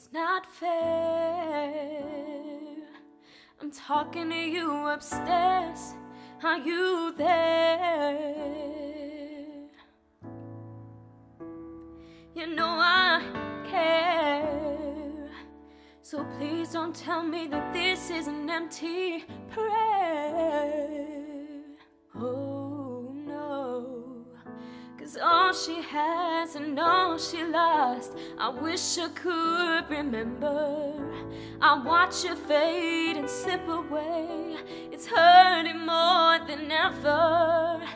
It's not fair. I'm talking to you upstairs. Are you there? You know I care. So please don't tell me that this is an empty prayer. Oh no, 'cause all she has and all she lost, I wish I could remember. I watch her fade and slip away. It's hurting more than ever.